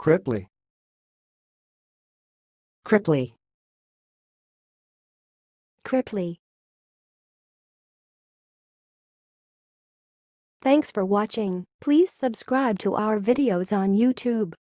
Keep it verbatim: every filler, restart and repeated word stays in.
cripply, cripply, cripply. Thanks for watching. Please subscribe to our videos on YouTube.